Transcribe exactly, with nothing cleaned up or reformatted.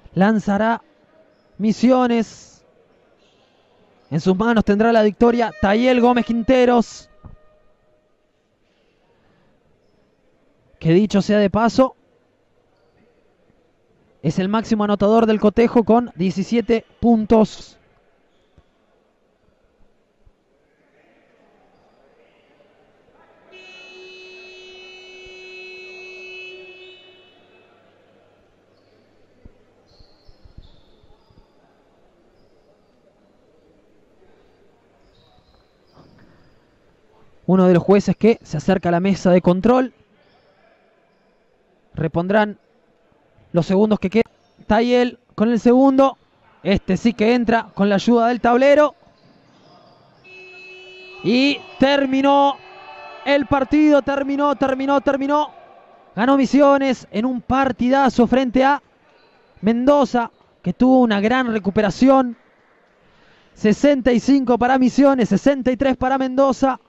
Lanzará Misiones. En sus manos tendrá la victoria Tayel Gómez Quinteros, que dicho sea de paso, es el máximo anotador del cotejo con diecisiete puntos. Uno de los jueces que se acerca a la mesa de control. Repondrán los segundos que quedan. Tayel con el segundo. Este sí que entra con la ayuda del tablero. Y terminó el partido. Terminó, terminó, terminó. Ganó Misiones en un partidazo frente a Mendoza, que tuvo una gran recuperación. sesenta y cinco para Misiones, sesenta y tres para Mendoza.